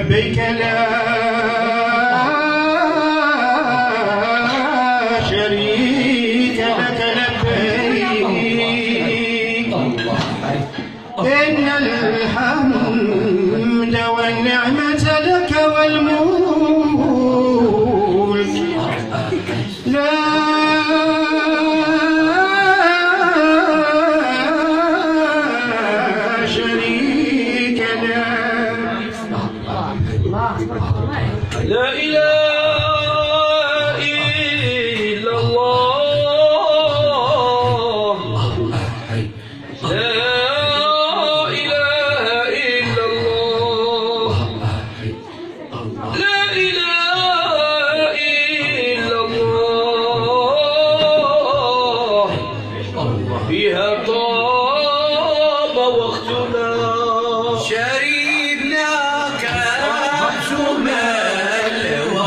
لبيك لا شريك لك لبيك إن الحمد والنعمة لك والملك لا شريك لك لا إله إلا الله لا إله إلا الله لا إله إلا الله فيها طاب وقتنا شربنا كأس ملوى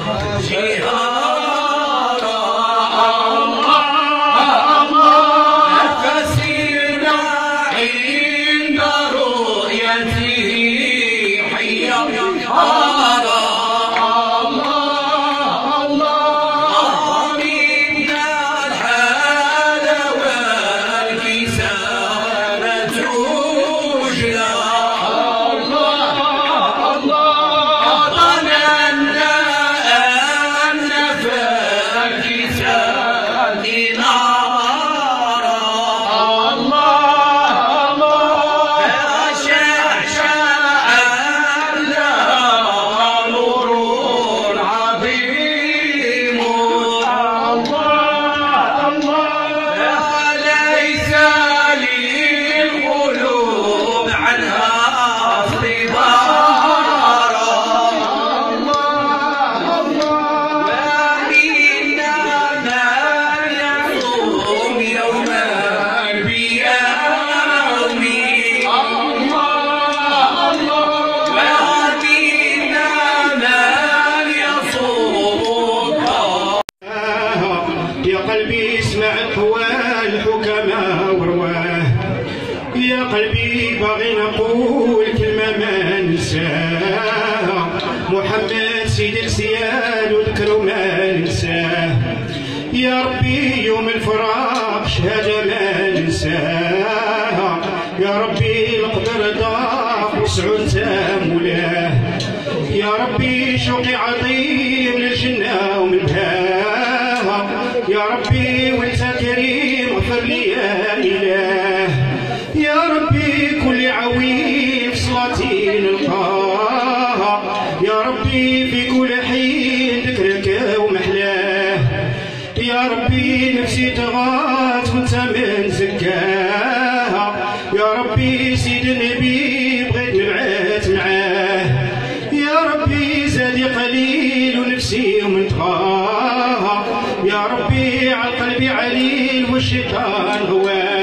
جهارا فسرنا عند رؤيته حيا حارا منا الحال والكسالة تجلى ظننا أن فالكسال نارا فشعشع لها نور عظيم ليس للقلوب عنها اصطبارا ومنا من يصوم يوما بيوم ومنا من يصوم يا قلبي اسمع اقوال الحكماء ورواه يا قلبي باغي نقول كلمة ما ننساها محمد سيد السياد وذكره ما ننساه يا ربي يوم الفراق شهادة ما ننساها يا ربي القدر ضاق وسعود تامولاه يا ربي شوقي عظيم للجنة ومن بهاها يا ربي وانت كريم اغفر لي يا إله يا ربي كل عويل في صلاتي نلقاها يا ربي في كل حين ذكرك ومحلاه يا ربي نفسي تغات وانت من زكاها يا ربي سيد النبي بغيت نبعث معاه يا ربي زادي قليل ونفسي ومن تغاها يا ربي على قلبي عليل والشيطان هواه